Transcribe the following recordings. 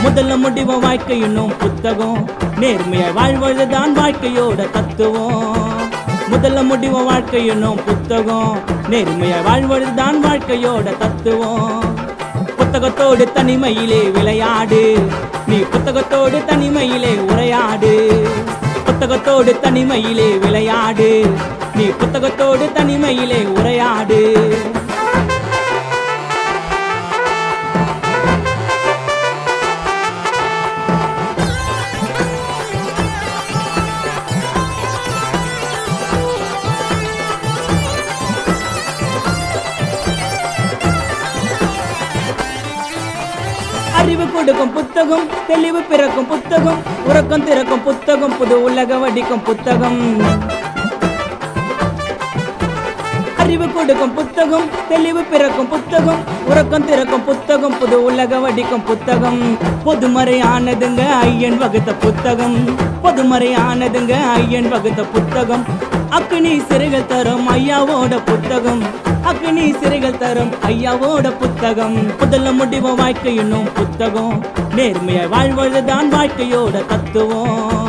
முதல்ல முடிவும் வாழ்க்கை என்னும் புத்தகம் நேர்மையாய் வாழ்வதுதான் வாழ்க்கையோட தத்துவம் முதல்ல முடிவும் வாழ்க்கை என்னும் புத்தகம் நேர்மையாய் வாழ்வதுதான் வாழ்க்கையோட தத்துவம் புத்தகத்தோடு தனிமையிலே விளையாடு நீ புத்தகத்தோடு தனிமையிலே உரையாடு புத்தகத்தோடு தனிமையிலே விளையாடு நீ புத்தகத்தோடு தனிமையிலே உரையாடு அறிவு கொடுக்கும் புத்தகம் தெளிவு பிறக்கும் புத்தகம் உறக்கம் திறக்கும் புத்தகம் புது உலக வடிக்கும் புத்தகம் அறிவு கொடுக்கும் புத்தகம் தெளிவு பிறக்கும் புத்தகம் உறக்கம் திறக்கும் புத்தகம் புது உலக வடிக்கும் புத்தகம் பொதுமறையானதுங்க ஐயன் வகுத்த புத்தகம் பொதுமறையானதுங்க ஐயன் வகுத்த புத்தகம் அக்னி சிறைகள் தரும் ஐயாவோட புத்தகம் அக்னி சிறைகள் தரும் ஐயாவோட புத்தகம் முதல்ல முடிவும் வாழ்க்கை என்னும் புத்தகம் நேர்மையாய் வாழ்வதுதான் வாழ்க்கையோட தத்துவம்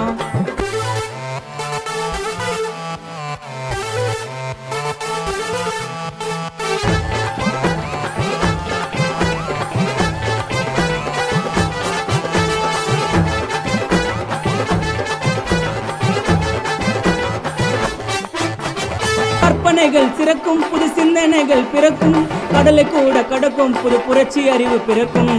கற்பனைகள் சிறக்கும் புது சிந்தனைகள் பிறக்கும் கடலை கூட கடக்கும் புது புரட்சி அறிவு பிறக்கும்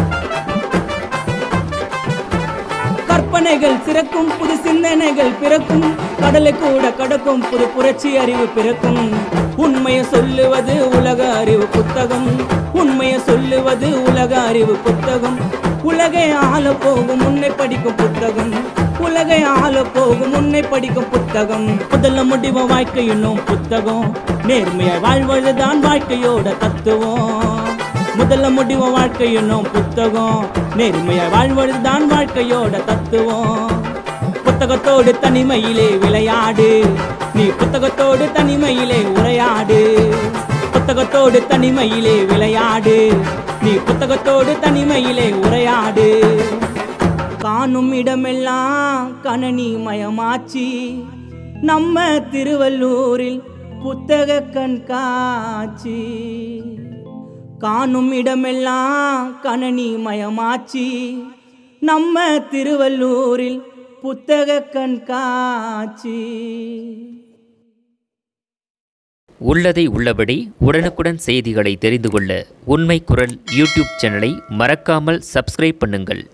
கற்பனைகள் சிறக்கும் புது சிந்தனைகள் பிறக்கும் கடலை கூட கடக்கும் புது புரட்சி அறிவு பிறக்கும் உண்மையை சொல்லுவது உலக அறிவு புத்தகம் உண்மையை சொல்லுவது உலக அறிவு புத்தகம் உலகை ஆள போகும் முன்னை படிக்கும் புத்தகம் உலகை ஆள போகும் முன்னை படிக்கும் புத்தகம் முதல்ல முடிவும் வாழ்க்கை என்னும் புத்தகம் நேர்மையாய் வாழ்வதுதான் வாழ்க்கையோட தத்துவம் முதல்ல முடிவும் வாழ்க்கை என்னும் புத்தகம் நேர்மையாய் வாழ்வதுதான் வாழ்க்கையோட தத்துவம் புத்தகத்தோடு தனிமையிலே விளையாடு நீ புத்தகத்தோடு தனிமையிலே உரையாடு புத்தகத்தோடு தனிமையிலே விளையாடு நீ புத்தகத்தோடு தனிமையிலே உரையாடு காணும் இடமெல்லாம் கணனி மயமாச்சி நம்ம திருவள்ளூரில் புத்தக கண்காட்சி காணும் இடமெல்லாம் கணனி மயமாச்சி நம்ம திருவள்ளூரில் புத்தக கண்காட்சி உள்ளதை உள்ளபடி உடனுக்குடன் செய்திகளை தெரிந்து கொள்ள உண்மை குரல் யூடியூப் சேனலை மறக்காமல் சப்ஸ்கிரைப் பண்ணுங்கள்.